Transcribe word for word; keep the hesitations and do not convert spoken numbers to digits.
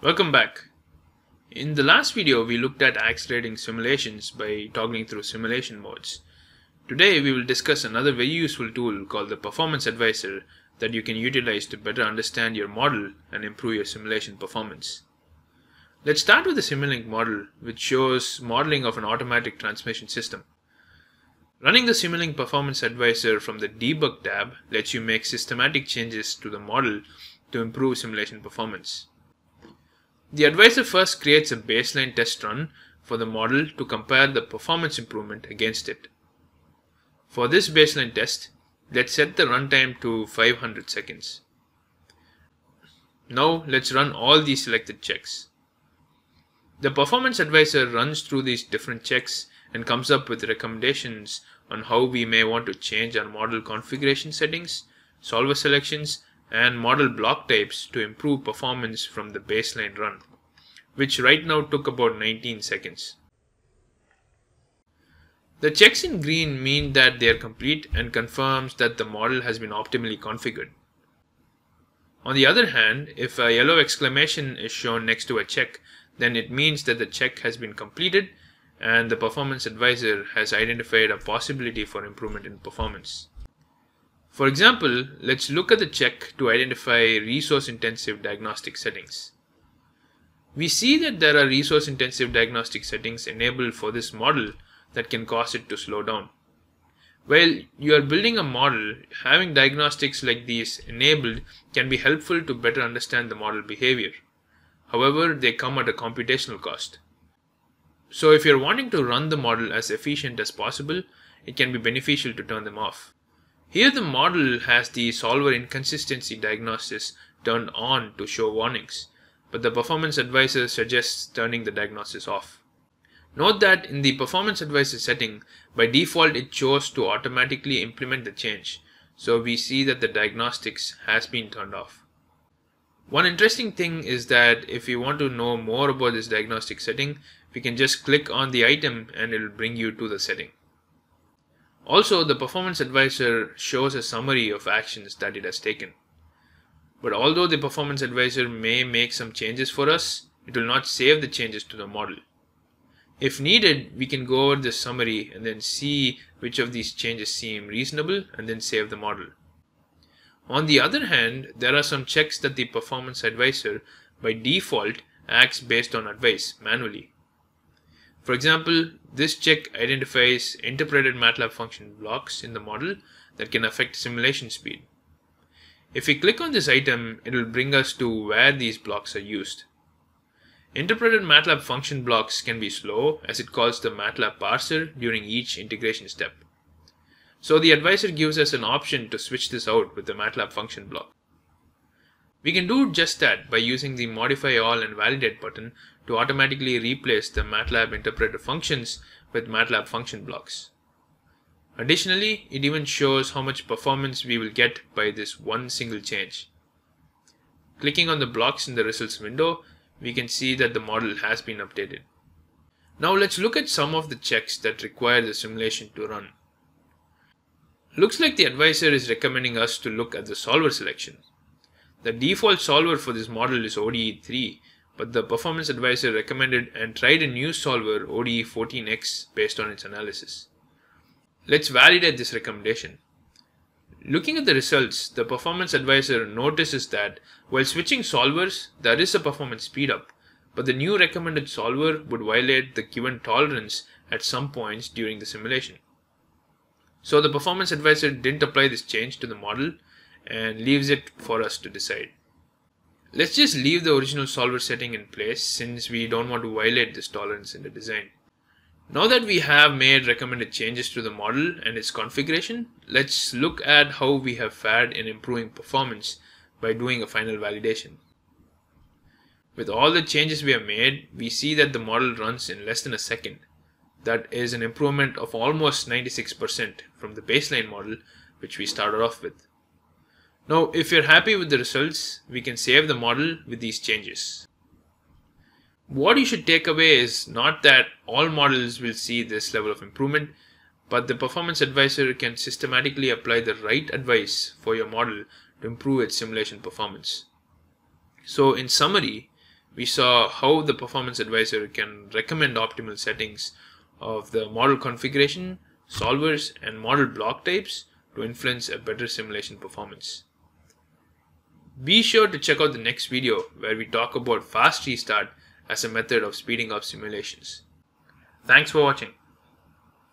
Welcome back. In the last video, we looked at accelerating simulations by toggling through simulation modes. Today, we will discuss another very useful tool called the Performance Advisor that you can utilize to better understand your model and improve your simulation performance. Let's start with the Simulink model, which shows modeling of an automatic transmission system. Running the Simulink Performance Advisor from the Debug tab lets you make systematic changes to the model to improve simulation performance. The advisor first creates a baseline test run for the model to compare the performance improvement against it. For this baseline test, let's set the runtime to five hundred seconds. Now let's run all these selected checks. The performance advisor runs through these different checks and comes up with recommendations on how we may want to change our model configuration settings, solver selections, and model block types to improve performance from the baseline run, which right now took about nineteen seconds. The checks in green mean that they are complete and confirms that the model has been optimally configured. On the other hand, if a yellow exclamation is shown next to a check, then it means that the check has been completed and the performance advisor has identified a possibility for improvement in performance. For example, let's look at the check to identify resource-intensive diagnostic settings. We see that there are resource-intensive diagnostic settings enabled for this model that can cause it to slow down. While you are building a model, having diagnostics like these enabled can be helpful to better understand the model behavior. However, they come at a computational cost. So if you're wanting to run the model as efficient as possible, it can be beneficial to turn them off. Here the model has the solver inconsistency diagnosis turned on to show warnings, but the performance advisor suggests turning the diagnosis off. Note that in the performance advisor setting, by default it chose to automatically implement the change, so we see that the diagnostics has been turned off. One interesting thing is that if you want to know more about this diagnostic setting, we can just click on the item and it will bring you to the setting. Also, the performance advisor shows a summary of actions that it has taken. But although the performance advisor may make some changes for us, it will not save the changes to the model. If needed, we can go over this summary and then see which of these changes seem reasonable and then save the model. On the other hand, there are some checks that the performance advisor by default acts based on advice manually. For example, this check identifies interpreted MATLAB function blocks in the model that can affect simulation speed. If we click on this item, it will bring us to where these blocks are used. Interpreted MATLAB function blocks can be slow as it calls the MATLAB parser during each integration step. So the advisor gives us an option to switch this out with the MATLAB function block. We can do just that by using the Modify All and Validate button to automatically replace the MATLAB interpreter functions with MATLAB function blocks. Additionally, it even shows how much performance we will get by this one single change. Clicking on the blocks in the results window, we can see that the model has been updated. Now let's look at some of the checks that require the simulation to run. Looks like the advisor is recommending us to look at the solver selection. The default solver for this model is O D E three, but the performance advisor recommended and tried a new solver O D E fourteen X based on its analysis. Let's validate this recommendation. Looking at the results, the performance advisor notices that while switching solvers, there is a performance speedup, but the new recommended solver would violate the given tolerance at some points during the simulation. So the performance advisor didn't apply this change to the model and leaves it for us to decide. Let's just leave the original solver setting in place since we don't want to violate this tolerance in the design. Now that we have made recommended changes to the model and its configuration, let's look at how we have fared in improving performance by doing a final validation. With all the changes we have made, we see that the model runs in less than a second. That is an improvement of almost ninety-six percent from the baseline model which we started off with. Now, if you're happy with the results, we can save the model with these changes. What you should take away is not that all models will see this level of improvement, but the performance advisor can systematically apply the right advice for your model to improve its simulation performance. So in summary, we saw how the performance advisor can recommend optimal settings of the model configuration, solvers, and model block types to influence a better simulation performance. Be sure to check out the next video where we talk about fast restart as a method of speeding up simulations. Thanks for watching.